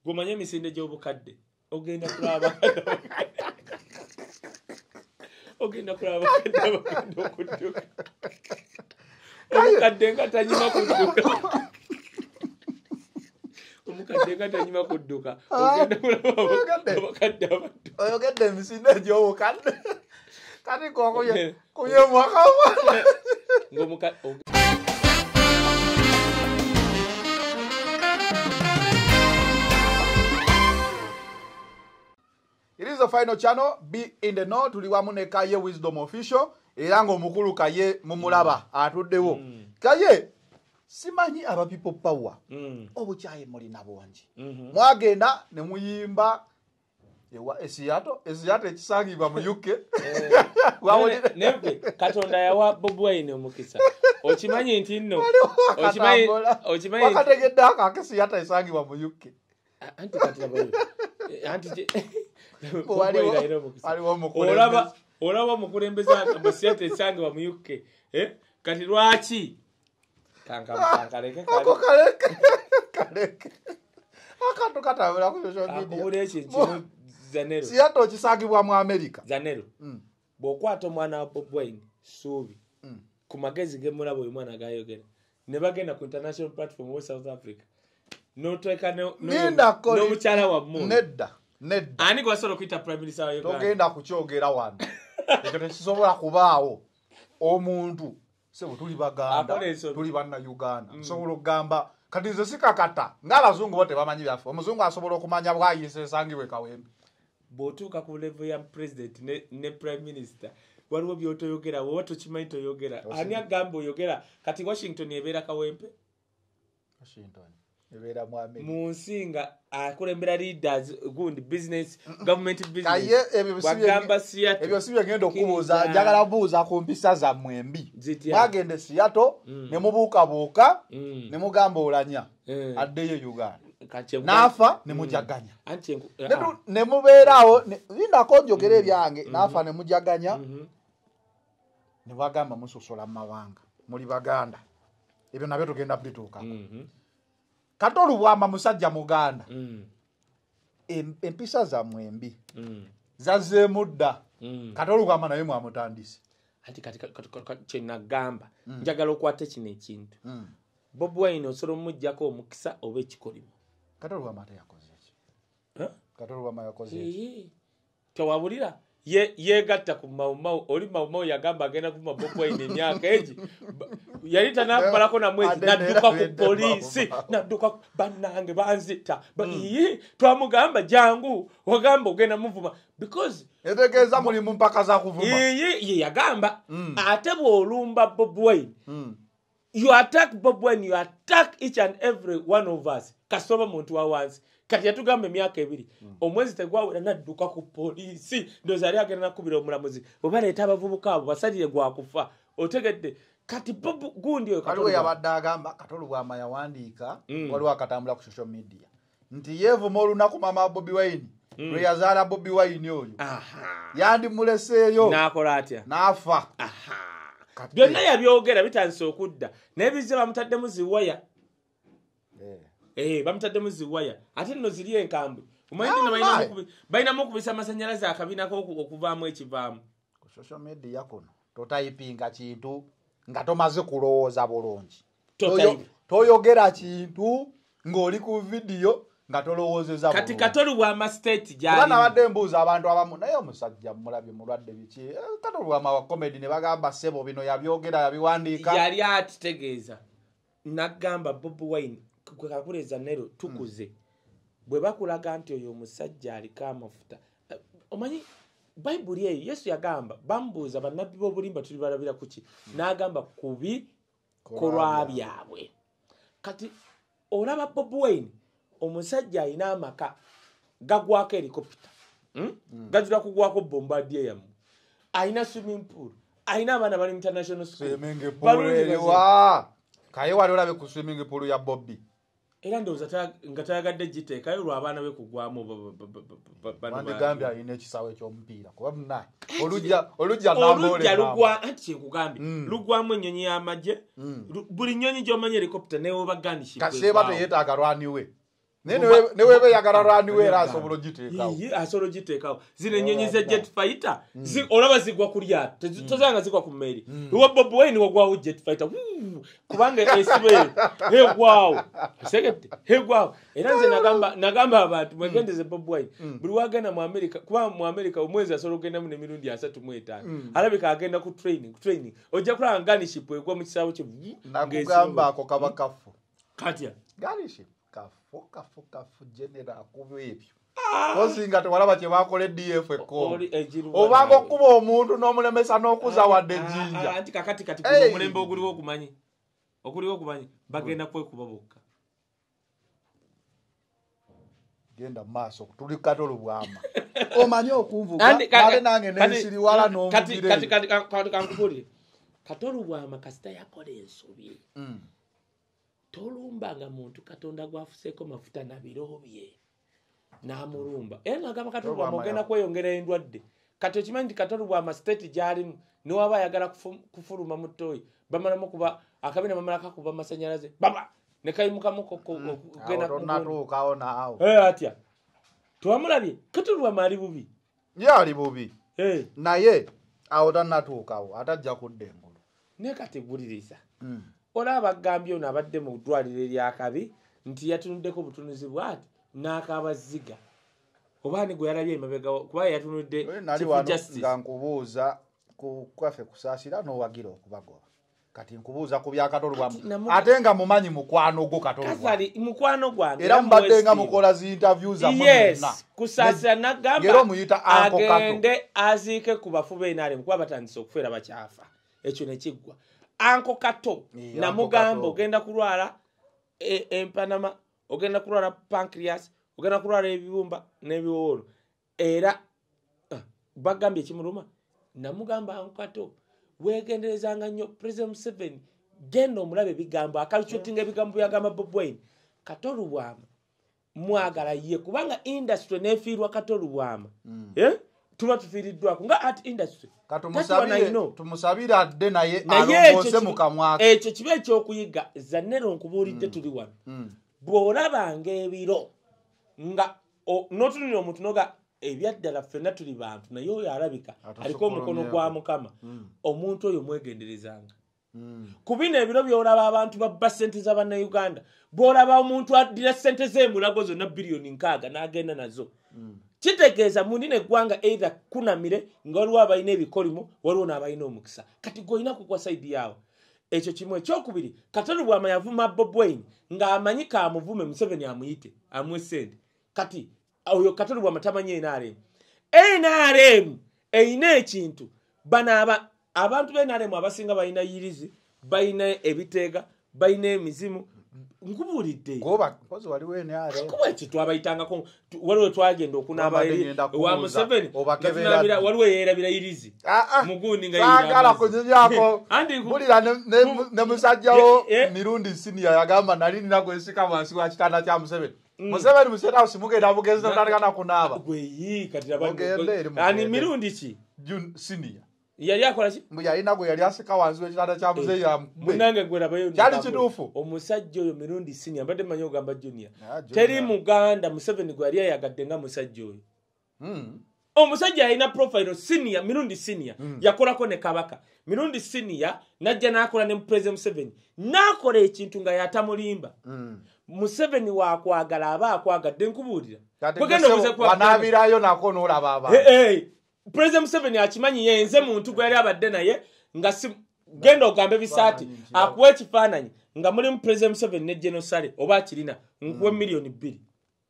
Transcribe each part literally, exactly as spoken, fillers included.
gomanye emisinde gy'obukadde ogenda kulaba ogenda kulaba bakadde bakadde okudduka omukadde nga tanyima kudduka omukadde nga tanyima kudduka ogenda kulaba abakadde abattu oyogedde emisinde egy'obukadde kati kokuye kuye mwaka ng'omukadde It is the final channel. Be in the know. Tuli wamu ne Kaye Wisdom Official. Era ng'omukulu Kaye mumulaba atuddewo. Mm. Kaye simanyi aba people power. Mm. Obukyaye mulina bungi. Mm-hmm. Mwagenda ne muyimba ewa esiyato esiyato ekisangibwa mu U K. Nebwe Katonda yawa Bobi Wine omukisa. Okimanyi nti nno okimanyi okimanyi wakategedde akakesiyato esangibwa mu U K. Anti kataba anti olaba olaba mukulembeza amasiyata esangibwa mu U K. Eh? Kati lwaki? Kankaleke kaleke. Akato katabula ku social media. Akubule ekintu Zanero. Siyato okisangibwa mu America. Zanero. Mm. Bw'okwata omwana wa Bobi Wine suubi. Mm. Ku magezi ge mulabo oyo mwana gayogera. Ne bagenda ku international platform wa South Africa. No tweka no no mukyala wa mu. Nedda. Nedda. Ani gwasobola okuyita prime minister wa Uganda. Togenda kukyogera wano. Ekyo tekisobola kubaawo. Omuntu sebo tuli baganda tuli banna Uganda. Mm. Sobola okugamba kati nze sikakata ng'abazungu bote bamanyi byafe. Omuzungu asobola okumanya bwayise esangibwe Kawempe. Bw'otuuka ku level ya president ne, ne prime minister waliwo by'otoyogera wowe tokimanyi toyogera. Ani agamba oyogera kati Washington ebeera Kawempe? Washington ebeera mu America. Mu nsinga akulembera leaders gundi business government business. Kaye ebyo bagamba Siyato. Ebyo sibye ngendo kubuuza njagala buuza ku mpisa za mwembi. Bagende Siyato mm. ne mubuuka buuka mm. ne mugamba olanya mm. addeyo Uganda. Nafa ne mujaganya. Mm. Anti uh, ne mubeerawo linda konjogera ebyange mm. nafa ne mujaganya. Mm-hmm. Ne bagamba musosola mawanga. Muli baganda. Ebyo nabyo tugenda bituuka. Mm-hmm. Kato Lubwama musajja muganda. Mm. Empisa za mwembi. Mm. Zaze mudda. Mm. Kato Lubwama naye mwamutandise. Ati katika kyenna gamba. Mm. Njagala okwate kino ekintu. Mm. Bobi Wine osolo mujjako omukisa oba ekikolimo. Kato Lubwama yakoze ki? Eh? Kato Lubwama yakoze ki? Tewabulira? Ye yegatta ku maumau oli maumau yagamba agenda kuma Bobi Wine emyaka eji yali tanakumalako na mwezi nadduka ku polisi nadduka bannange banzita yi twamugamba jangu ogamba ogenda muvuma because etegeza muli mu mpaka za kuvuma yi ye yagamba ate bw'olumba Bobi Wine you attack Bobi Wine you attack each and every one of us kasoba muntu wa wansi kati yatugamba emyaka ebiri mm. omwezi tegwawera nadduka ku polisi ndoza ali agenda nakubira omulamuzi obaleeta abavubuka abo basalire gwakufa otegedde kati Bobi gundi oyo kaliwe yabadde agamba Kato Lubwama yawandiika mm. waliwo akatambula ku social media nti yeevuma olunaku mama Bobi Wine mm. lwe yazaala Bobi Wine oyo yandi muleseeyo n'akola atya n'afa byonna yabyogera bitandise okudda n'ebizze bamutaddemu ziwaya yeah. Eh bamutaddemu ziwaya ate nno ziri enkambwe omanyi nno bayina mukubi bayina mukubisa amasanyalaze akabina ko okuvaamu ekivaamu ku social media kono totayipinga kintu nga tomaze kulowooza bulungi toyogera kintu ng'oli ku video nga tolowoozeza bulungi kati Kato Lubwama state gyali bana badde mbuuza abantu abamu naye omusajja mulabye mulwadde biki Kato Lubwama wa comedy ne bagamba sebo bino yabyogera yabiwandiika yali atitegeeza nagamba Bobi Wine kukakuleza nero tukuze mm. bwe bakulaga nti oyo omusajja aliko amafuta omanyi Bible eyo Yesu yagamba bambuuza bannabbi b'obulimba tuli balabira kuki mm. n'agamba kubi kolwa byabwe kati olaba Bobi Wine omusajja alina amaka gagwako helicopter mm? mm. gajula kugwako bombardier yamu alina swimming pool alina abaana bali international school swimming pool ewa Kaye wali olabe ku swimming pool ya Bobi era ndoza nga tayagadde giteekayo lwa abaana be kugwamu bandi gambya alina ekisawe ky'omupiira kuba munaye olujja olujja nambole olujja lugwa anti kyekugambye mm. lugwamu ennyonyi y'amagye mm. buli nnyonyi gy'omanyi helicopter newe bagandiship kaseba teyeetaaga lwani we ne webe yagala rani wera asobolo giteekawo yi asobolo giteekawo zine nyonyi ze jet fighter zi olaba zigwa kulya tozanga zigwa ku mmeri wo Bobi Wine wagwawo jet fighter kubanga esibe he wow segete he wow era nze nagamba nagamba abantu mwegendeze Bobi Wine buli wagenda mu America kuba mu America omwezi asolo genda mu mirundi asatu mu etaano alabika agenda ku training ku training ojja kula nganiship egwa mu kisawo kye nakugamba ako kabakafu katya ganiship kafu kafu kafu general kubo ebyo kosinga tewalaba kye bakole D F ko obanga okuba omuntu n'omulemesa n'okuza wadde jinja anti kakati kati ku mulembe oguliwo okumanyi okuliwo okumanyi bagenda kwekuba bokka genda maaso tuli Kato Lubwama omanyi okunvuga kale nange n'ensiri wala n'omugire kati kati kati kankubulire Kato Lubwama kasita yakola ensobi tolumbanga muntu Katonda gwafuseko mafuta na birobye namulumba era nagamba Kato Lubwama ogenda kweyongera endwadde kati okimanyi Kato Lubwama state gyalimu niwaba ayagala kufuluma mu ttooyi bamalamu kuba akabina bamala kakuba amasanyalaze baba ne kayimukamu kugenda kunatuukawo naawo atya twamulabye Kato Lubwama ali bubi ye ali bubi naye awo tannatuukawo atajja kudda Engulu ne kati buliriza olaba agambye ono abadde mu ddwaliro eryakabi nti yatunuddeko butunuzi bwati n'akabaziga obaani gwe yalabye emabega kuba yatunudde nga nkubuuza ku kwaffe kusaasira n'owagira okubagoba kati nkubuuza ku bya Kato Lubwama ate nga mumanyi mukwano gwo Kato Lubwama mukwano gwange era mubadde nga mukola zi interview za mwenna kusaasira n'agamba agende aziike ku bafu b'enaale kuba batandise okufeera bakyafa ekyo ne kiggwa Anko Kato namugamba ogenda kulwala empanama ogenda kulwala pancreas ogenda kulwala ebibumba n'ebiwolo era bagambye ekimuluma namugamba Anko Kato wegenderezanga nnyo President Museveni genda omulabe ebigambo akalucutinga ebigambo byagamba Bobi Wine Kato Lubwama mwagala ye kubanga industry nefiirwa Kato Lubwama eh tuba tufiiriddwako nga art industry tumusabira adde naye alongose mu kamwaka ekyo kiba ekyokuyiga Zanero nkubuulidde tuli wano bw'olabanga ebiro nga n'otunulira omuntu noga ebyaddala ffenna tuli bantu naye oyo alabika aliko omukono gwa Mukama omuntu oyo mwegenderezanga ku bino ebiro by'olaba abantu babba ssente z'Abannayuganda bw'olaba omuntu addira ssente z'emulago zonna biliyoni nkaaga n'agenda nazo kitegeeza mundi neggwanga either kunamire nga waliwo abalina ebikolimo waliwo n'abalina omukisa kati gwolina kugwa saidi yaawo ekyo kimu ekyokubiri Kato Lubwama yavuma Bobi Wine ng'amanyi kaamuvume Museveni amuyite amuwe ssente kati oyo Kato Lubwama tamanyi N R M N R M eyina ekintu banaaba abantu b'N R M abasinga balina yirizi balina ebiteega balina emizimu nkubuulidde goba kozi waliwo N R M kuba ekyo twabayitangako waliwo twagenda okunaaba eri wa Museveni tunaabira waliwo yeerabira yirizi mugundi nga yagala kunyinyako bulira ne musajjawo mirundi senior yagamba nali nina gwesika wansi wa kitanda kya Museveni Museveni musera usimugenda bugezi natandika kunaaba gweyi kati ani mirundi ki senior yali akola ki mbu yali nagwe yali asika wansi w'ekitanda kya Muzeeyi ya munange gwerabayo kyali kituufu omusajja oyo mirundi senior mbadde manyi ogamba junior teri Muganda Museveni gwe yali ayagadde nga musajja oyo omusajja yalina profile senior mirundi senior yakolako ne Kabaka mirundi senior najja n'akola ne President Museveni n'akola ekintu nga yatamulimba Museveni waakwagala aba akwagadde nkubuulira wanaabirayo nako n'olaba abantu President Museveni akimanyi yenze muntu gwe yali abadde naye nga si genda ogambe bisaati akuwa ekifaananyi nga mulimu President Museveni ne Genosale oba akirina nkuwe miliyoni bbiri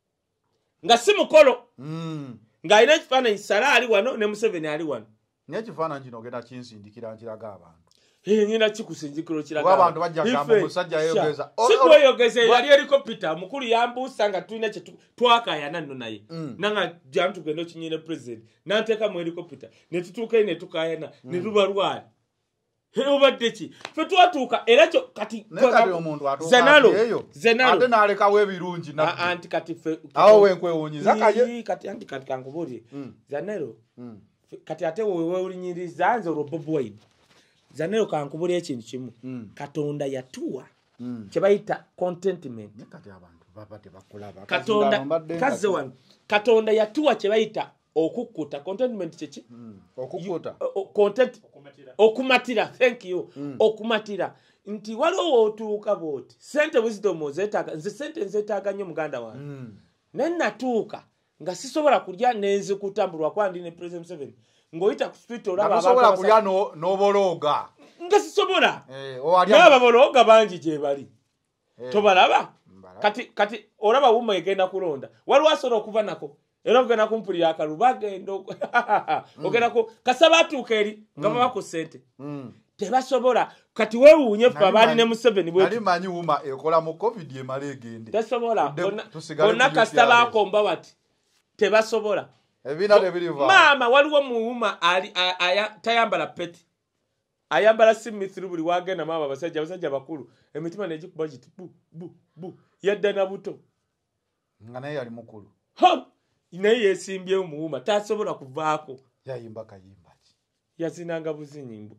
nga si mukolo nga alina ekifaananyi Sala ali wano ne Museveni ali wano n'ekifaananyi kino ogenda kinsindikira nkiraga abantu ngina kikusinzikiro kiraga abantu bajja gamba musajja yeyogeza sikweyogeza yali helikopita mukulu yambuusa nga tulina kye twakayana nno naye nanga jantu genda okinyine president nanteeka mu helikopita ne tutuuka ne tukayana ne tubalwala obadde ki fe twatuuka era kyo kati Zenalo Zenalo ate n'alekawo ebirungi anti kati fe awo wenkwewunyiza kaye kati anti kati kankubuulire Zenalo kati ate wewe ulinyiriza nze olwo Bobi Wine Zanero kankubulira ekintu kimu Katonda yatuwa kye bayita contentment kati abantu baba tebakulaba katonda kaze wano katonda yatuwa kye bayita okukkuta contentment kyeki mm. okukkuta content okumatira thank you mm. okumatira nti waliwo otuuka bwoti sente wisdom ozetaga nze sente nzetaaga nnyo muganda wange mm. nenatuuka nga sisobola kulya nenze kutambulwa kwandi ne president seven ng'oyita ku street olaba abantu sobola kulya no n'obologa nga sisobola eh n'aba bologa bangi gye bali eh. tobalaba kati kati olaba wumma egenda kulonda waliwo asobola okuva nako era ogenda kumpulira akalu bagenda ogenda ku kasaba atuuka eri nga baba ku ssente tebasobola kati weewuunye ffe abaali ne Museveni bwe nali manyi wuma ekola mu covid emala egende tesobola bonna kasita baakomba bati tebasobola ebina tebiriva maama waliwo muwuma ali tayambala peti ayambala simithiru buli wagenda maama abasajja abasajja bakulu emitima negikuba giti bu bu bu yadda na buto nga naye yali mukulu naye yeesimbyewo muwuma tasobola kuvaako yayimba kayimba ki yazinanga buzinyimbo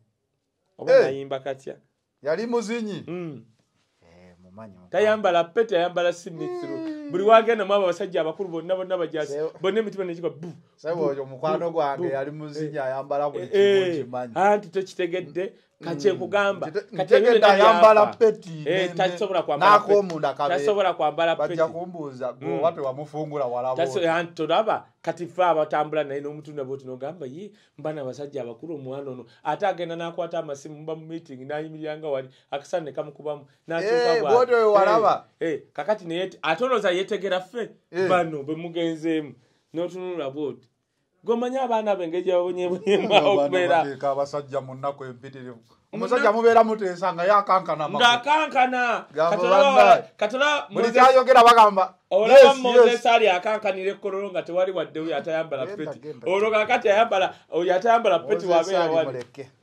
oba nayimba katya yali muzinyi mm. eh, mumanyi tayambala pete ayambala simithiru buli wagenda mwaba abasajja abakulu bonna bonna bajasi bonna emitima negikuba bu sebo oyo mukwano gwange yali muzinyi ayambala buli kimu kimanyi anti tokitegedde kache kugamba kategedde ayambala peti eh tasobola kwambala peti nakomunda kabe tasobola kwambala peti bajja kumbuuza go watu wamufungula walabo taso anti tolaba kati fa abatambula naye n'omutunda boti nogamba yi mbana abasajja abakulu omwana ono ate agenda n'akwata amasimu mba mu meeting n'ayimiranga wali akasane kamukubamu n'akyuka bwa eh bodo oyo walaba eh kakati naye atoloza yetegera ffe bano bwe mugenzeemu n'otunula boti gomanya abaana bengeje babonye bonye okubera ka basajja munnako empitirivu omusajja mubeera muteesa nga yakankana nga kankana katala katala muri ayogera bagamba olaba Moses ali akankanire kololo nga tewali wadde uyu atayambala peti ologa kati ayambala uyu atayambala peti wabeera wali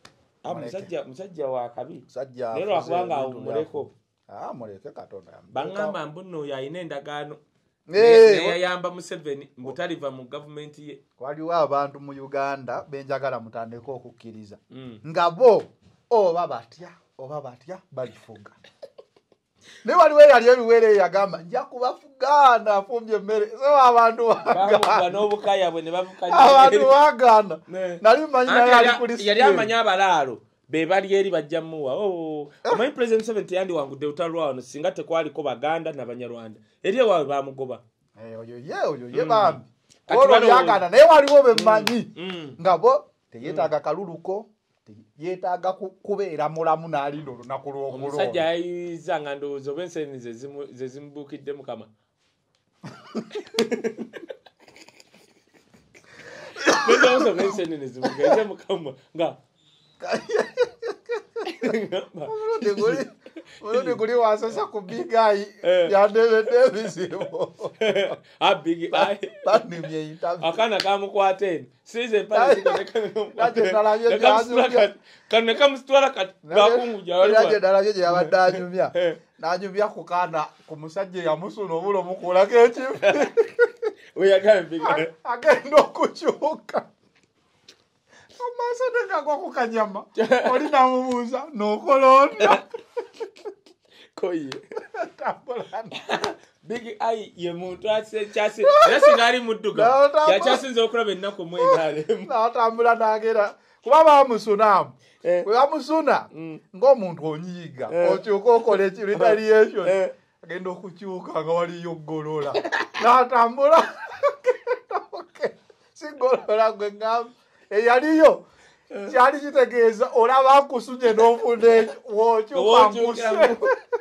musajja musajja wa kabi musajja lero akubanga umuleko ah muleke katonda bangamba mbuno yayina endagaano Eh yayamba Museveni mbutaliva mu government ye waliwo abantu mu Uganda benjagala mutandeko okukkiriza mm. ngabo oba batya oba batya balifuga ne waliwo yali ebiwere yagamba nja kubafugana afumbye mmere so abantu bagamba n'obukaya bwe ne bavukanya abantu baganda nali manyi naye ali kuli yali amanya abalaalo be bali eri bajjamuwa oh my president seven yandi wangu de utalwa no singa te kwali ko baganda na banyarwanda eri wawe bamugoba eh oyo ye oyo ye bambi oro yagana naye waliwo be manyi ngabo teyetaga kaluluko yetaga kubeera mulamu nali ndo nakulo okulo omusajja ayiza nga ndozo bensenize ze zimbukidde mukama ndozo bensenize zimbukidde mukama nga Ndegoli Olo kuli wasasa ku big guy ya David Davis a big guy bani mye interview akana kamukwateni size pale sikone kati nalaje jazu kana kamstwala kati bakunguja wali nalaje nalaje yabadanyumya najumya kukana kumusajje ya musuno bulo mukula kechi uyaga big guy agendo kuchuka Amasa neka kwa kukanyama oli namubuza nokolonda koye big eye ye muntu ase chasi yasingali muduga ya chasi nzo okulaba enako mwendale na tambula nagera kuba bamusunamu we bamusuna ng'omuntu onyiga okyuka okola retaliation agenda okukyuka nga wali yogolola natambula sigolola gwe ngamba eyaliyo cyali kitegeeza olaba kusunye n'ofunde wokyuka nkuse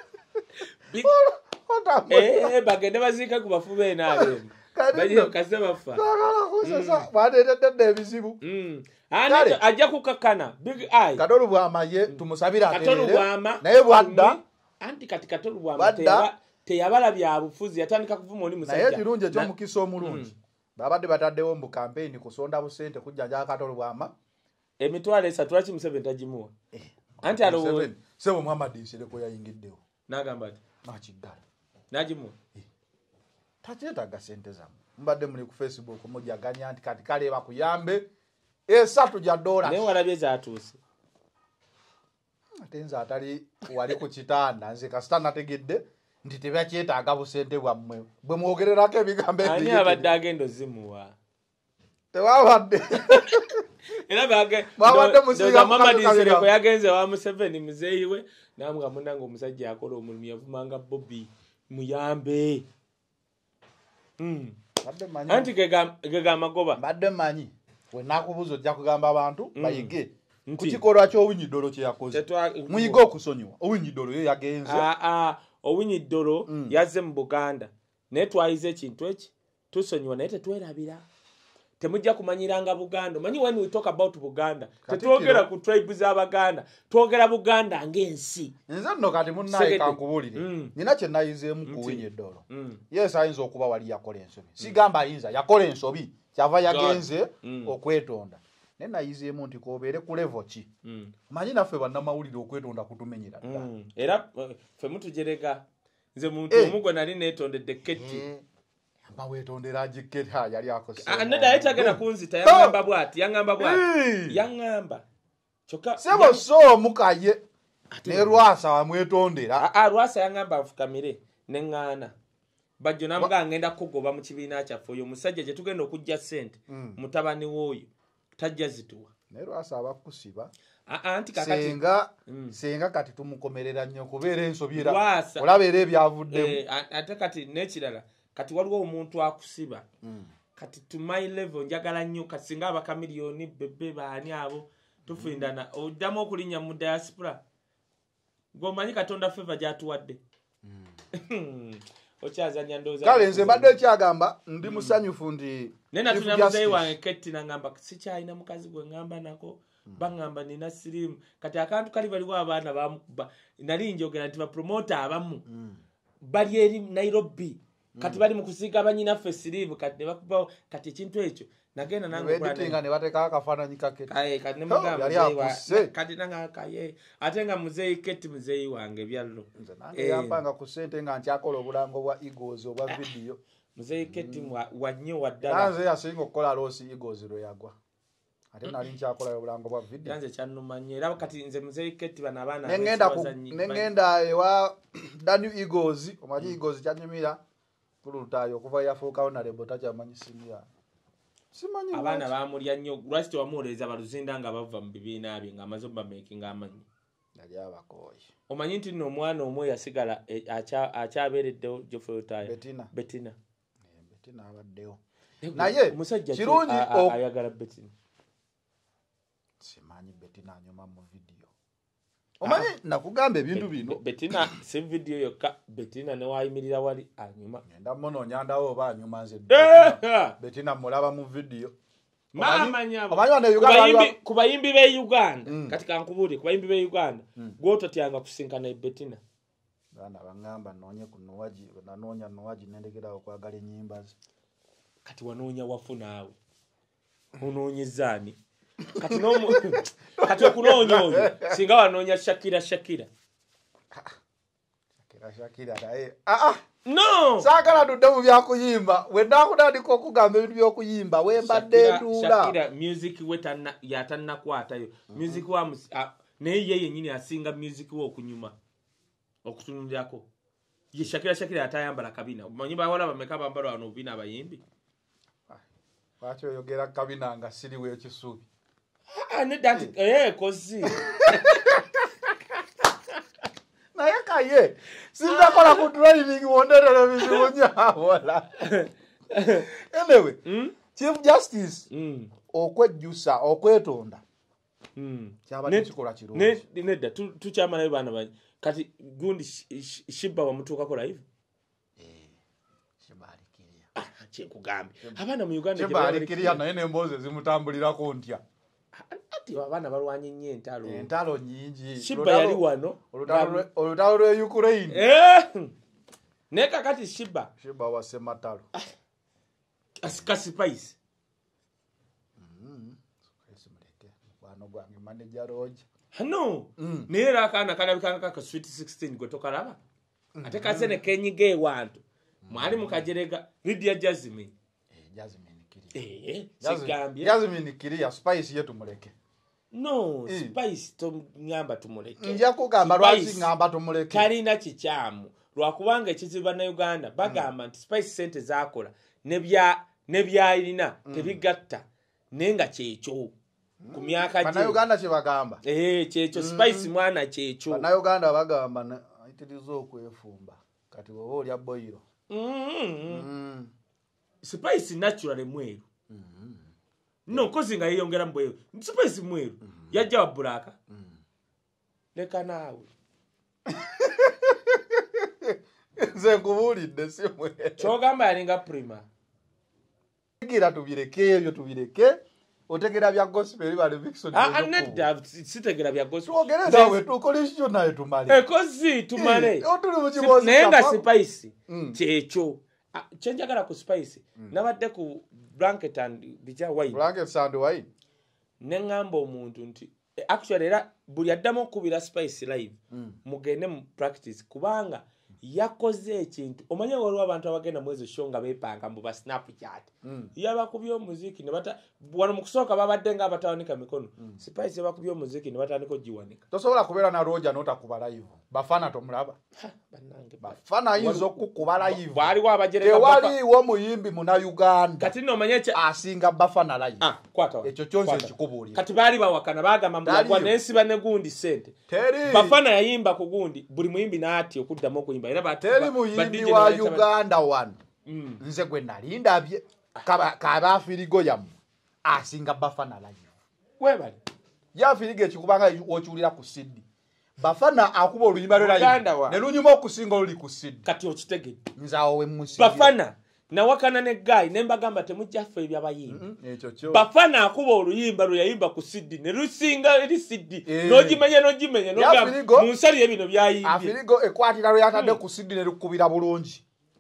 eh bagende bazika ku bafube nabe baje kase bafa sasa badetedde ebizibu ani ajja kukakana big eye Kato Lubwama ye tumusabira aterere naye bwadda anti kati Kato Lubwama teyaba teyabala bya bufuzi yatandika kuvuma oli musajja naye kirunje kyo mukiso omulungi babadde bataddewo mu campaign kusonda busente kujjanja Kato Lubwama emitwalo esatu lwaki Museveni tagimuwa anti alo sebo Muhammad Nsireko yayingiddewo nagamba ati nakiggala nagimuwa takyetaaga sente zamu mbadde muli ku Facebook mujaganya nti kati kale bakuyambe esatu ja dola naye walabye zaatuuse ate nze atali wali ku kitanda nze kasita nategedde nti tebakyetaaga busente bwammwe bwe mwogererako ebigambo ani abadde agenda ozimuwa tewabadde era bage mwabadde musiga Sereko yagenze wa Museveni muzeeyi we namwe amunanga omusajja akola omulimu yavumanga Bobi muyambe mm badde manyi anti gega gega magoba badde manyi we nakubuzo ojja kugamba abantu bayige kukikolwa kyo Owiny-Dollo kye yakoze muyiga okusonyiwa Owiny-Dollo yo yagenze a a Owiny-Dollo yazze mu Buganda naye twayize ekintu eki tusonyiwa naye tetwerabira temujja kumanyiranga Buganda manyi when we talk about Buganda tetwogera ku tribes z'Abaganda twogera Buganda ng'ensi nze nno kati munnaye kankubulire nina kye nayizeemu ku Owiny-Dollo yes ayinza okuba wali yakola ensobi sigamba ayinza yakola ensobi kyava yagenze okwetonda naye nayizeemu nti kobeere ku level ki manyi naffe bannamawulire okwetonda kutumenyera era ffe mutujerega nze muntu omugwe nali neetondedde ketti amba wetondera jiketa yali akose aneda ayitagera kunzita yangamba bwati yangamba bwati yangamba choka sebo so mukaye ne Rwasa wamwetondera a Rwasa yangamba afukamire nengana bajjo namuga ngenda kugoba mu kibiina kya foyo musajja je tugenda okujja sente mutabani woyo tajja zituwa ne Rwasa abakusiba anti kakati senga senga kati tumukomerera nnyo kubeera ensobira olabera ebyavudde ate kati nekirala kati waliwo omuntu akusiba mm. kati to my level njagala nnyo kati singa abaka miliyoni bebe baani abo tufindana mm. oddamu okulinnya mu diaspora gomanyi Katonda favor gyatuwadde mm. okyazanya ndoza kale nze mbadde ekyagamba ndi musanyufu ndi nena tunamuzeeyi wange ketti nangamba sikyalina mukazi gwe ngamba nako mm. bangamba nina sirimu kati akantu kali baliwo abaana bamukuba nali njogera nti bapromota abamu mm. bali eri Nairobi kati bali mukusiga abanyina ffe sirivu kati ne bakubawo kati ekintu ekyo nagenda nange okulanga ne bateeka akafaananyi kake Kaye kati ne mugamba kati nanga Kaye ate nga muzeeyi ketti muzeeyi wange byallo nange yampanga ku ssente nga nkyakola obulango bwa Eagles obwa vidiyo muzeeyi ketti wa nnyo waddala nanze yasinga okukola loosi Eagles lwe yagwa ate nali nkyakola obulango bwa vidiyo nanze kyannuma nnyo era kati nze muzeeyi ketti bano abaana nengenda ewa Dani Eagles omanyi Eagles kyanyumira Pulutayo kuva yafuukawo na lebo tachamanyi simu ya simanyi abana bamulya nnyo lwaki wamuoleza baluzinda nga bava mu bibiina bye nga amaze making amanyi nali abakoyi omanyi nti nno omwana omwe yasigala akyabeereddewo Jofeotayo Betina Betina Betina abaddewo naye musajja kirungi ayagala Betina simanyi Betina anyuma mu video omanyi nakugamba ebintu bino Betina si video yokka Betina ne wayimirira wali anyuma ngenda munoonya ndawo oba anyuma nze Betina mulaba mu video ku bayimbi b'e Uganda kati kankubuli ku bayimbi b'e Uganda gwototyanga kusinkana Betina bana bangamba noonye ku Nowaji nanoonya Nowaji nendekera okwagala ennyimba ze kati wanoonya Wafuna awe onoonyezaani kati nomu kati okunoonya oyo singa wanoonya Shakira Shakira Shakira Shakira naye ah ah no saagala tudde mu byakuyimba we nakutandika okugamba ebintu by'okuyimba wembadde ntunda Shakira music wetanna yatannakwatayo music wa naye ye yennyini asinga music we okunyuma okutunulirako ye Shakira Shakira atayambala kabina manyi bawala bameka bambala wano bina abayimbi lwaki oyogera kabina nga siriwo ekisuubi ah ne dati eh kozi naye Kaye sindakola ku driving wonderera bizibu nyawola anyway mm? Chief Justice mm. okwejjusa okwetonda mm. kyabadde kikola kirungi ne nedda tukyama naye bana banye kati gundi Shiba wamutuukako live eh Shiba alikiria ah kyekugambe abana mu Uganda Shiba alikiria naye nemboze zimutambulirako ntya ati abana balwanye nnyo entalo entalo nyingi Shiba yali wano olutalo lwe Ukraine eh neka kati Shiba Shiba wa Sematalo asika spice mm spice muleke bano gwange manager Roger hano mm. Nera kana kana bikanga ka sweet sixteen gotoka laba mm. Ate kasene kenyige wantu mwali mukajerega Lydia Jasmine eh Jasmine eh sigambye Jasmine kiria spice yetu muleke no e. Spice to ngamba tumuleke nja kugamba lwazi ngamba tumuleke kalina kichamu lwakubanga ekizibu bannayuganda bagamba nti spice sente zakola ne byalina tebigatta naye nga kyekyo ku myaka gye bannayuganda kye bagamba kyekyo spice mwana kyekyo bannayuganda bagamba ayitiriza okwefumba kati woba olya boyiro spice natural mweru no kozi nga yeyongera mbweru spice mweru yajja wa bulaka leka naawe nze nkubulidde si mweru kyogamba yalinga prima gira tubireke ebyo tubireke otegera bya gospel bali Vixen ah nedda sitegera bya gospel ogereza we tukolesho naye tumale ekozi tumale otuli mu kibozi nenga spice kyekyo chenjagala ku spice nabadde ku blanket and bija wine blanket and wine nengamba omuntu nti actually era buli addamu okubira spice live mugende mu practice kubanga yakoze ekintu omanye waliwo abantu abagenda mwezi shonga bepanga mu ba Snapchat yabakubye omuziki ne bata wano mu kusooka babadde nga abatawanika mikono spice yabakubye omuziki ne batandika ogiwanika tosobola kubeera na roja notakuba live bafana tomulaba bannange bafana yizo kukuba live waliwo abajereka waliwo muyimbi muna Uganda kati no manye asinga bafana live ah kwata ekyo kyonse kikubuulira kati bali bawakana bagamba mbwa nensi bane gundi sente bafana yayimba ku gundi buli muyimbi naati okuddamu okuyimba era bateri muyimbi wa Uganda one nze gwe nalinda bye kaba afirigo yamu asinga bafana live webali ya afirigo ekikubanga okiwulira ku C D bafana akuba oluyimba lwe live ne lunyuma okusinga oluli ku C D kati okitegedde nzawo we musi bafana na wakana ne guy nemba gamba temujjaffe ebyabayimba ekyo kyo bafana akuba oluyimba lwe yayimba ku C D ne lusinga eri C D nojimenya nojimenya nogamba munsali ebino byayimbye afirigo ekwatira lwe yatadde ku C D ne lukubira bulungi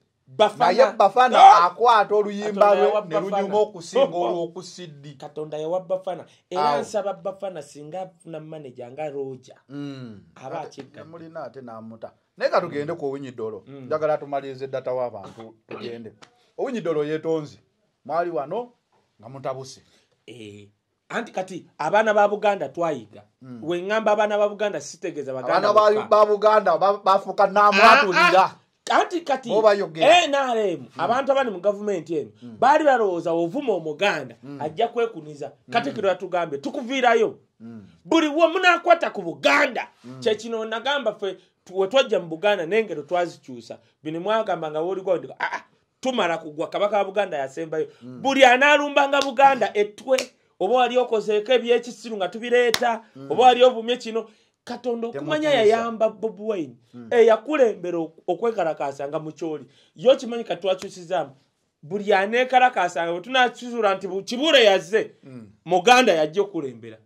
bafana bafana akwata oluyimba lwe ne lunyuma okusinga olw'oku C D katonda yawa bafana era nsaba bafana singa afuna manager nga Roja aba akigga mulina ate namuta naye ka tugende ku Owiny-Dollo njagala tumalirize data w'abantu tugende Owiny-Dollo yeetonze mwali wano nga mutabuse eh anti kati abaana ba Buganda twayiga we ngamba abaana ba Buganda sitegeza baganda abaana ba Buganda bafuka namwatulira anti kati eh nalemu abantu abani mu government eno bali balowooza ovuma omuganda ajja kwekuniza kati kiro atugambe tukuvirayo buli wo munakwata ku Buganda kye kino nagamba fe twajja mu Buganda nengero twazikyusa bino mwagamba nga woli gwa ndika ah tumala kugwa kabaka wa Buganda yasembayo buli analumbanga Buganda etwe oba wali okozeeka ebyekisiru nga tubireeta oba wali ovumye kino Katonda okumanya yayamba Bobi Wine eyakulembera okwekalakaasa nga mukyoli yo kimanyi katwakyusizamu buli aneekalakaasa nga bwe tunakyusula nti kibule yazze Muganda yajja okulembera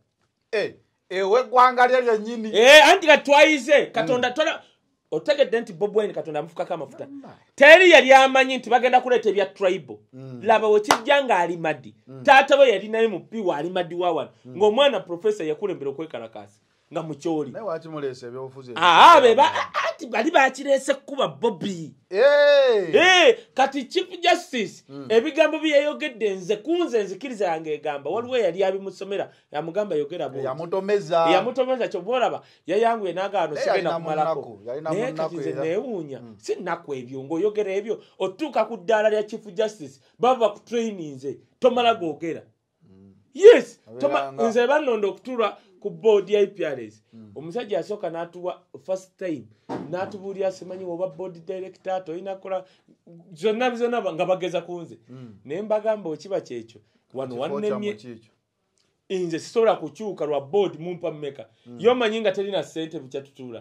ewe eggwanga lye lyennyini anti katwayize Katonda tola otegedde nti Bobi Wine Katonda amufukako amafuta teri yali amanyi nti bagenda kuleeta ebya tribal laba wekijja nga ali maddi taata we yali naye mupiwa ali maddi wa wano ng'omwana profesa yakulembera okwekalakaasa nga mukyoli naye waki mulese ebyobufuzi ah be ba ati bali bakirese kuba Bobi eh eh kati chief justice ebigambo byeyogedde nze kunze nzikiriza yange egamba waliwo yali abimusomera yamugamba yogera bo yamutomeza yamutomeza kyo bolaba yayangu enagano sigenda kumalako yalina munako era neewunya si nako ebyo ngoyogera ebyo otuuka ku ddaala lya chief justice baba ku traininze tomala gogera yes toma nze banondo okutura ku board ya I P R S omusajja asooka n'atuwa first time n'atubuulira simanyi oba board director toyinakola zonna bizonna nga bageza kunze naye mbagamba okiba kyekyo wano wannemye nze sisobola kukyuka lwa board mumpa mmeka yo manyi nga terina ssente bukyatutuula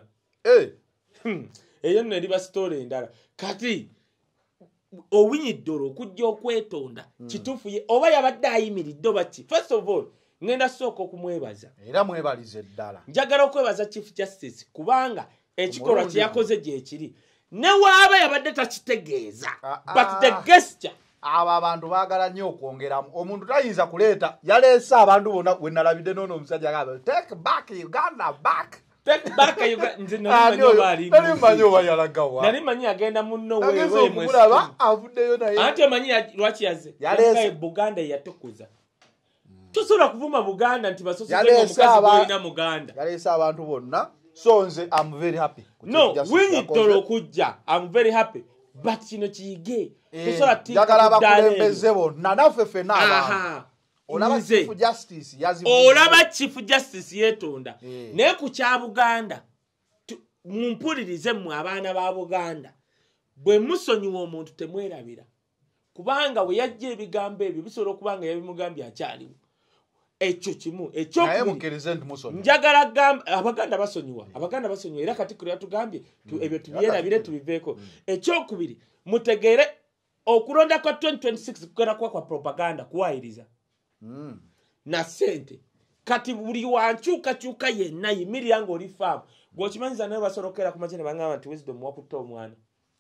eyo nno eriba story endala kati Owiny-Dollo okujja okwetonda kituufu ye oba yabadde ayimiridde oba ki first of all ngenda sooka okumwebaza era mwebalize ddala njagala okwebaza chief justice kubanga ekikolwa kye yakoze gye kiri ne waaba yabadde takitegeeza but the gesture abo abantu baagala nnyo okwongeramu omuntu tayinza kuleeta yaleese abantu bonna we nalabidde noono omusajja agamba take back Uganda back take back Uganda nze nali manyi nali manyi oba yalagawa nali manyi agenda munno wewe okumulaba avuddeyo naye ate amanyi lwaki yazze yaleese Buganda yatukuza tosobola kuvuma Buganda nti basosoze omukazi boyina Muganda yaleese abantu bonna so nze I'm very happy no winyitolo kujja I'm very happy but kino kiyige tosola tika njagala abakulembeze bonna naffe ffenna abantu olaba chief justice yazibu olaba chief justice yetonda e. Ne ku kya Buganda mumpulirize mu abaana ba Buganda bwe musonyiwa omuntu temwerabira kubanga we yajja ebigambo ebyo bisobola okubanga yabimugambye akyaliwo ekyo kimu ekyo njagala gamba Abaganda basonyiwa Abaganda basonyiwa era Katikkiro yatugambye ebyo tubyerabire tubiveeko ekyokubiri mutegeere okulonda kwa twenty twenty-six kugenda kwa kwa propaganda kuwayiriza mm. na sente kati buli wanchuka chuka yenna yimirira ngo oli faamu gwokimanyiza naye basorokera ku machene bangamba nti wisdom wakutta omwana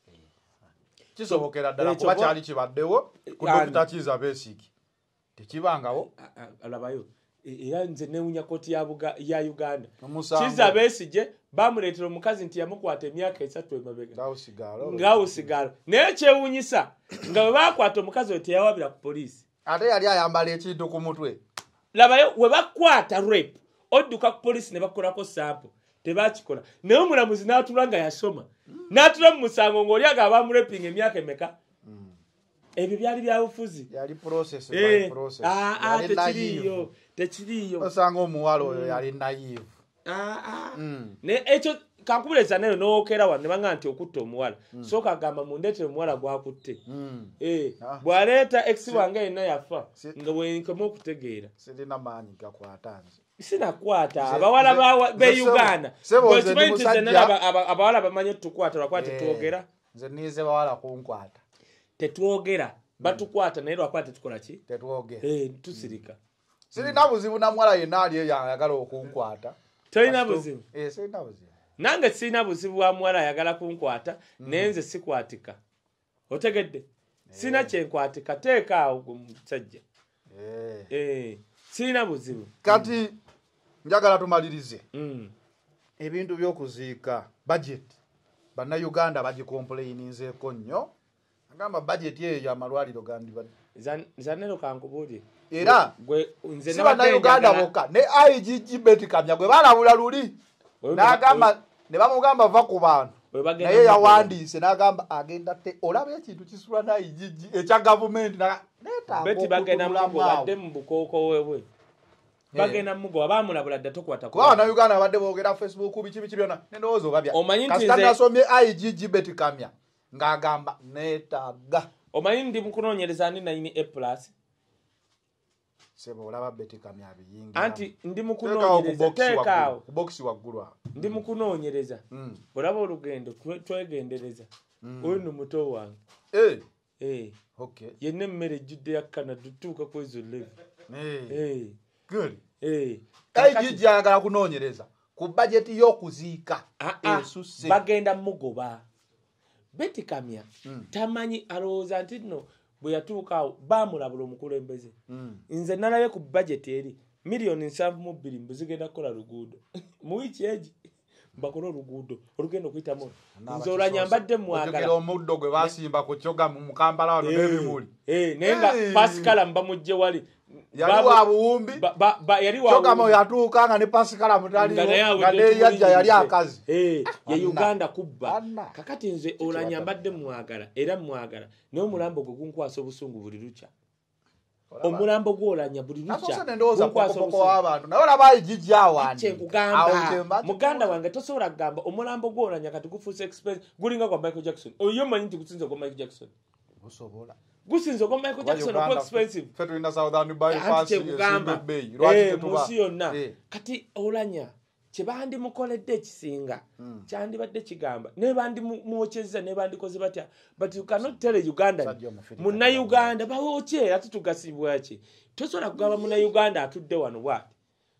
kisobokera ddala kuba kyali kibaddewo ku Dokita Kiza Besigye tekibangawo alabayo era nze newunya koti ya buga ya Uganda Kiza Besigye bamuleetera omukazi nti yamukwata emyaka esatu emabega ngawo sigalo ngawo sigalo naye kyewunyisa nga bakwata omukazi oyo teyawabira ku poliisi ate yali ayambala ekintu ku mutwe labayo we bakwata rape odduka ku poliisi ne bakolako sample tebakikola naye omulamuzi n'atulanga yasoma n'atula mu musango ng'oli agaba bamuraping emyaka emeka ebyo byali bya bufuzi yali process by process yali tekiriyo tekiriyo osanga omuwala oyo yali naive ne ekyo kankubuleza nayo n'okera wa ne banga nti okutta omuwala sooka agamba mundeetere omuwala gwakutte bw'aleeta ex wange yenna yafa nga bwenkemu okutegeera sirina maanyi gakwata nze sinakwata abawala be Uganda abawala bamanye tukwata lwakwata twogera nze nize bawala kunkwata tetwogera batukwata naye lwakwata tukola ki tetwogera eh tusirika sirina buzibu na mwala yenna ali yayagala okunkwata tolina buzibu eh sirina buzibu nange sirina buzibu wa mwala ayagala kunkwata nenze sikwatika otegedde sina kyenkwatika teeka awo musajja eh eh sirina buzibu kati njagala tumalirize mm. ebintu by'okuziika budget banna Uganda bagicomplaininzeeko nnyo agamba budget eyo y'amalwaliro gandi zanero kankubuli era nze ne banna Uganda bokka ne I G G Betty Kamya gwe balabula luli n'agamba ne bamugamba va ku bantu naye yawandiise n'agamba agenda te olaba ekintu kisula na I G G ekya gavumenti Betty bagenda mu badde mu bukooko wewe bagenda mugo abamulabula dda tokwata kwa na Uganda badde boogera Facebook bichi bichi byona nendozo babya omanyi nti nze nasomye I G G Betty Kamya ngagamba netaga omanyi ndi mukunoonyereza ndi nine A plus sebo olaba Betty Kamya biyingi anti ndi mukunoonyereza tekaawo ku box waggulwa ndi mukunoonyereza olaba olugendo twegendereza oyo no muto wange eh eh okay yenne mmere judde ya Canada tutuuka ku ezo level eh eh good eh I G G ayagala kunoonyereza ku budget y'okuziika esuse bagenda mugoba Betty Kamya mm. tamanyi alowooza nti nno bwe yatuuka baamulabula omukulembeze mm. nze nalabe ku budget eri miliyoni nsanvu mu bbiri mbuzigenda kukola luguudo mu wiiki egi mbakola oluguudo olugenda okuyitamu nze olanyambadde mwagala omuddo gwe basimba ku kyoga mu Kampala wano n'ebimuli naye nga Pascal mbamujje wali yali wa buwumbi yali wa kyogamo yatuuka nga ne Pascal mutaliwo nga ne yajja yali akazi ye Uganda kubba kakati nze olanyambadde mwagala era mwagala naye omulambo gwe gunkwasa obusungu buli lucha omulambo gwolanya buli lucha gunkwasa obusungu w'abantu naye olaba ijijja awandi kugamba muganda wange tosobola kugamba omulambo gwolanya kati gufuuse expense gulinga kwa Michael Jackson oyo manyi nti gusinza kwa Michael Jackson busobola gusinza kwa Michael Jackson ko expensive fetu ina Southern bypass Bay lwaki tetuba musi yonna kati olanya kyebandi mukoledde ekisinga kyandi badde kigamba ne bandi muocheza ne bandi koze batya but you cannot tell Uganda muna Uganda bawoche ati tugasibwache tosola kugaba muna Uganda atudde wano bwati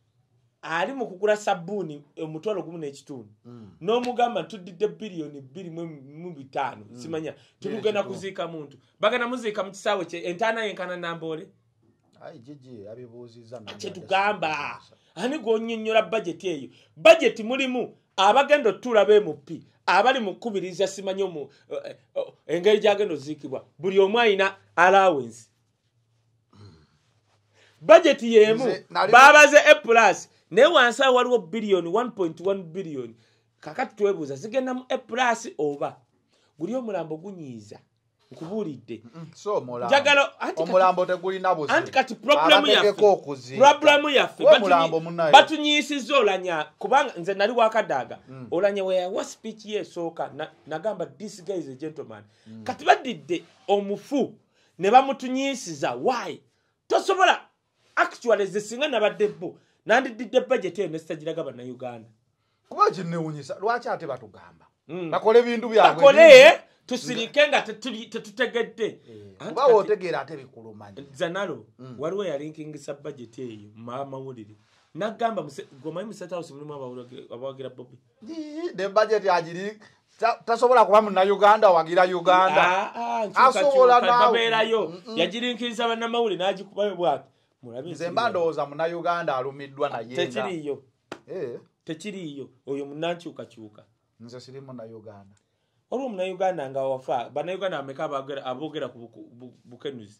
ali mu kugula sabuni omutwalo gumu n'ekitundu n'omugamba tudidde biliyoni bbiri mu bitano simanya tulugenda kuziika muntu bagana muziika mu kisaawe kye entaana yenkana nambole ai jiji abibuuziza na kye tugamba ani gonnyonnyola budget eyo budget mulimu abagendo tulabe mu P abali mukubiriza simanyo mu engeri gyagendo ziikibwa buli omu ayina allowance budget yemu babaze A plus naye wansi awo waliwo biliyoni one point one biliyoni kakati twebuuza zigenda mu a plus oba guli omulambo gunyiiza nkubuulidde so omulambo tegulina buzibu anti kati problemu yaffe problemu yaffe batunyiisizza olanya kubanga nze nali wakadaaga olanya weyawa speech ye esooka nagamba this guy is a gentleman kati badidde omufu ne bamutunyiisiza why tosobola actually zisinga nabadde bo nandididde budget eyo nesitagiraga bannayuganda kuba kinewunyisa lwaki ate batugamba bakole bintu byabwe bakole tusirike nga tetutegedde kuba wotegeera ate bikulumanya zanalo waliwo yalinkingisa budget eyo mumawulire nagamba gomanyi musata house mulimu abawagira Bobi ne budget agiri tasobola kuba munnayuganda wagira uganda asobola nabeerayo yagirinkiriza bannamawulire n'agikubayo bwati nze mba ndowooza munnayuganda alumiddwa naye tekiriiyo tekiriiyo oyo munnankyukakyuka nze siri munnayuganda olwo munnayuganda nga wafa bannayuganda bameka aboogera ku bukenuzi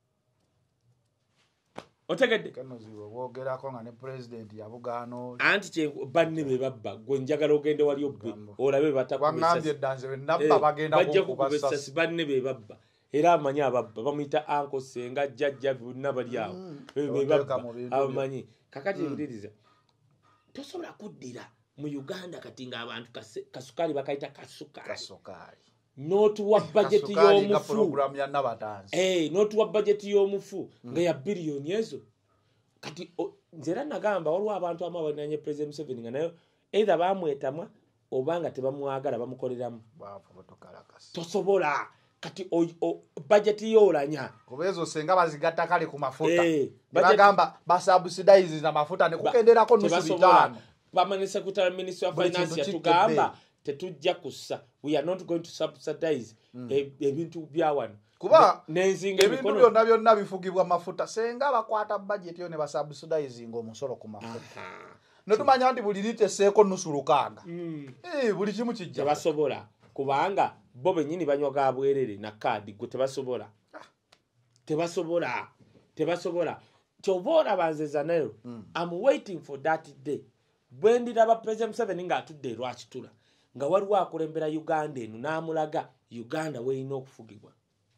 otegedde boogerako nga ne pulezidenti yabugaano anti banne be babba gwe njagala ogende wali obbe olabe bajja kukubesasi banne be babba era amanyi ababba bamuyita anko senga jjajja bonna bali awo abamanyi kakati mpuliriza tosobola kuddira mu Uganda kati ng'abantu kasukali bakayita kasukali n'otuwa bajeti y'omufu n'otuwa bajeti y'omufu nga ya biliyoni ezo kati nze era nagamba waliwo abantu amu abalinanye President Museveni nga nayo either bamwetamwa oba nga tebamwagala bamukoleramu tosobola kati bajeti y'olanya kuba ezo senga bazigatta kale ku mafuta bagamba basubsidize na mafuta ne kukenderako nusu bitano Permanent Secretary Minister of Finance yatugamba tetujja kussa we are not going to subsidize ebintu bya wano kuba nenzinga ebintu byonna byonna bifugibwa mafuta senga bakwata budget yo ne basubsidize omusolo ku mafuta notumanya nti buli liteseeko nusu lukaaga eh buli kimu kijja basobola kubanga bo benyini banywa ga bwerere na kadi gwe tebasobola tebasobola tebasobola kyobora banzeza nayo I'm waiting for that day bwendira ba President Museveni nga atudde lwakitula nga waliwo akulembera Uganda eno n'amulaga Uganda weeyina okufugibwa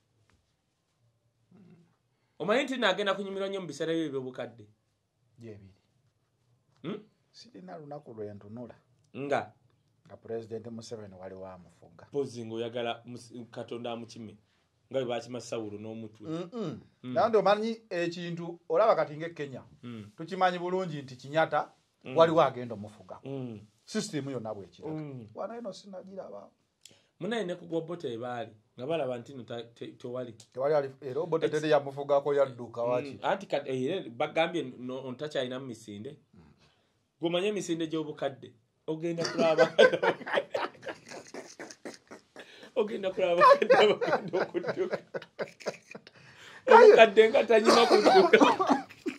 omanyi nti naagenda kunyumirwa nnyo mu biseera byo ebyobukadde gyebiri sirina lunaku lwentunula nga nga President Museveni waliwo amufuga pozi ng'oyagala Katonda amukime nga bwe bakima Sawulo n'omutwe nandi omanyi ekintu olaba kati ng'e Kenya tukimanyi bulungi nti Kinyata waliwo agenda omufuga system yonna bwekiraga wana eno sinagiraba munaye ne kugwa bote ebaali nga balaba nti no tewali tewali era bote tete yamufugako yadduka waki anti bagambye ontakyalina mu misinde gomanye emisinde gy'obukadde ogenda kulaba ogenda kulaba bakadde bagenda okudduka omukadde nga tanyima kudduka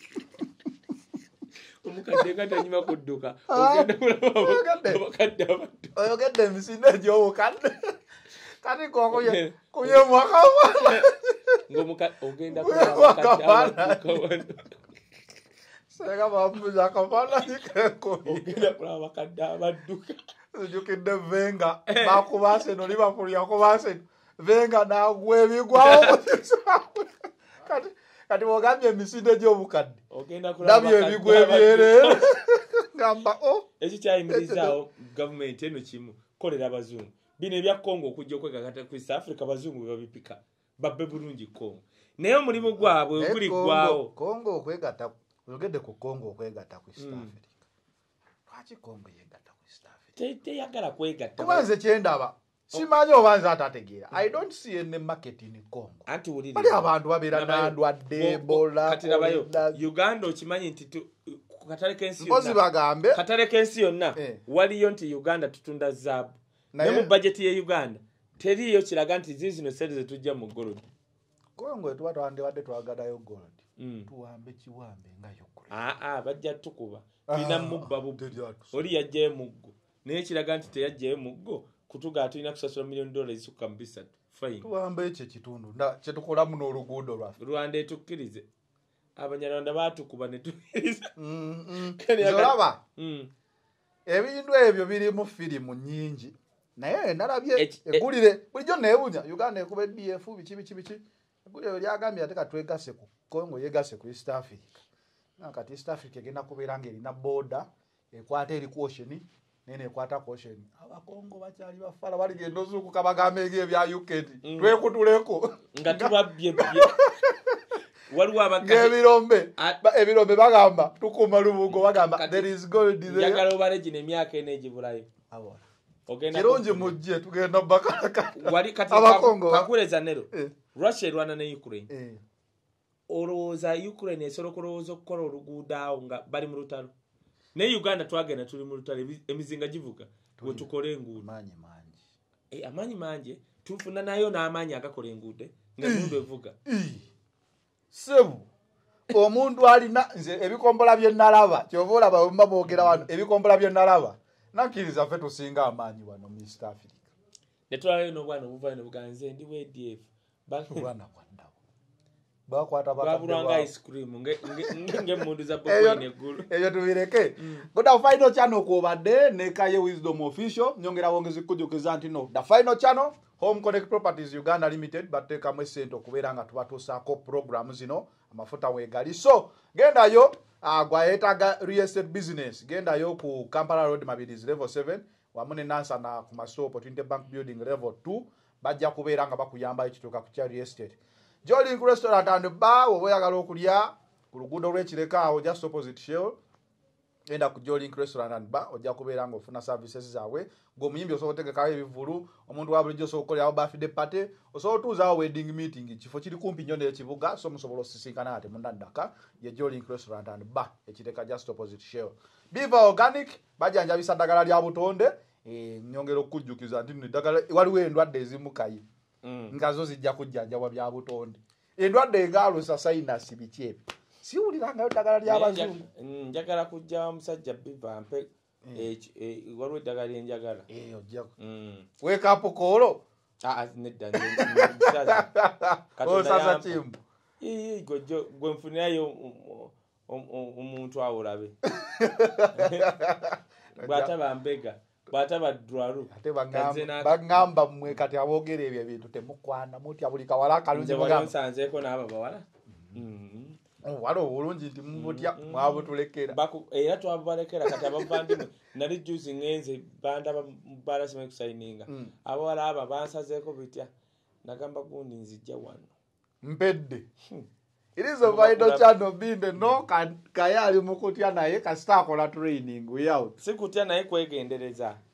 omukadde nga tanyima kudduka ogenda kulaba abakadde abattu oyogedde emisinde egy'obukadde kati kokuye kuye mwaka ng'omukadde ogenda kulaba abakadde abattuka sega bamuza akafaananyi kenkumi ogenda kulaba abakadde abadduka ojjukidde venga bakubase no Liverpool yakubase venga nagwa ebigwawo kati kati bogambye emisinde egy'obukadde ogenda kulaba ebigwa ebyerere gamba o ekyo kyayimirizaawo gavumenti eno kimu kolera abazungu bino ebya Congo okujja okwegakata ku East Africa abazungu bwe babipika babbe bulungi Congo naye omulimu gwabwe oguli gwawo Congo okwegatta oyogedde ku Congo okwegatta ku East Africa lwaki Congo yegatta ku East Africa teyagala kwegatta kubanze kyendaba simanyi obanza atategeera I don't see any market in Congo anti wulira bali abantu babeera nandwadde Ebola kati nabayo Uganda okimanyi nti katale kensi yonna mpozi bagambe katale kensi yonna waliyo nti Uganda tutunda zaabu ne mu budget ye Uganda teriyo kiraga nti zizino sente zetujja mu gold Congo etwa twandibadde twagadayo gold tuwambe kiwambe nga yokule ah ah bajja tukuba tulina mubba bubbi oli yajjayo muggo naye kiraga nti teyajjayo muggo kutuga tulina kusasula million dollars isukka mu bisatu fine tuwambe ekyo kitundu nda kyetukola muno oluguudo lwaffe Rwanda etukkirize abanyarwanda batukuba ne tubiriza zolaba ebintu ebyo biri mu firimu nyingi naye nalabye egulire bulijjo neebunya Uganda ekuba D F biki biki biki egulire lyagambye ate katwegase ku Congo yegase ku East Africa nakati East Africa egenda kubeera ng'erina border ekwata eri ocean nene ekwata ocean abakongo bakyali bafala baligenda ozuukuka bagambe ebya U K twekutuleko nga tubabbye waliwo abaganda ebirombe ebirombe bagamba tukuma lubugo bagamba there is gold there yagala obale gine emyaka ene gibulayo abona ogenda kirungi mujje tugenda bakaka wali kati abakongo kakuleza nero Russia rwana ne Ukraine eh olowooza Ukraine esolo kulowooza okukola oluguudo awo nga bali mu lutalo ne Uganda twagenda tuli mu lutalo emizinga givuga we tukole enguudo manyi manji eh amanyi manje tufuna nayo n'amanyi agakola enguudo nga enguudo evuga sebu omuntu alina nze ebikombola bye nalaba kyovola bamma boogera wano ebikombola bye nalaba nakiriza ffe tusinga amaanyi wano mu East Africa netwalayo n'obwana obuvayo ne buganze ndi we D F bana kwanda bakwata bakabulanga ice cream nge nge mundu za Bobi n'eggulu eyo tubireke good final channel ko Odde ne Kaye Wisdom Official nyongera wongezi kujukiza nti no the final channel Home Connect Properties Uganda Limited bateka mwesento kubeera nga tubatuusaako program zino amafuta wegali so genda yo agwa etaga real estate business genda yo ku Kampala Road Mabirizi level seven wamune nansa na ku Maso Opportunity Bank Building level two bajja kubeera nga bakuyamba ekituka ku real estate Jolly Restaurant and Bar oboyagala okulya ku luguudo lw'ekireka awo just opposite Shell enda ku Jolly Restaurant and Bar ojja kubeera nga ofuna services zaabwe ng'omuyimbi osobola otegekayo ebivulu omuntu wa bulijjo osobola okukolerawo birthday party osobola otuuzaawo wedding meeting kifo kiri kumpi nnyo n'ekibuga so musobola osisinkana ate munnaddaka ye Jolly Restaurant and Bar ekireka just opposite Shell Beaver Organic bajanjabisa ddagala lya butonde nyongera okujjukiza nti eddagala waliwo endwadde ezimu Kaye nga zo zijja kujjanjabwa bya butonde endwadde engaalusa sinus biki ebyo siwulirangayo ddagala ly'abazungu njagala kujja omusajja Beaver mpe waliwo eddagala lyenjagala ojjako wake up koolo nedda osasa kimbu gwe nfunirayo omuntu awo olabe bw'ataba mbega bw'ataba ddwalu ate bagamba mmwe kati aboogera ebyo ebintu temukwana mutya buli kawala akalungi nsanzeeko n'abo bawala wala obulungi nti mubutya mwabutulekera era twabubalekera kati abavandimu nali juzi ngenze banda balasima kusayininga abawala aba bansazeeko bitya nagamba gundi nzijja wano mpedde it is a vital channel binde no Kaye ali mukutya naye kasita akola training we out sikutya naye kwegendereza